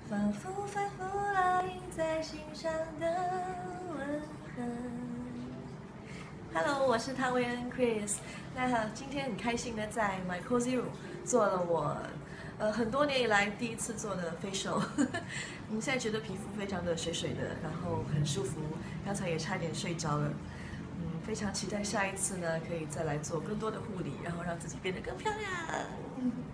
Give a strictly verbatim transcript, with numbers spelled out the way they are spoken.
仿佛反复烙印在心上的吻痕。Hello， 我是汤唯恩 Chriz。那今天很开心的在 My Cozy Room 做了我呃很多年以来第一次做的 facial。你现在觉得皮肤非常的水水的，然后很舒服，刚才也差点睡着了。嗯，非常期待下一次呢，可以再来做更多的护理，然后让自己变得更漂亮。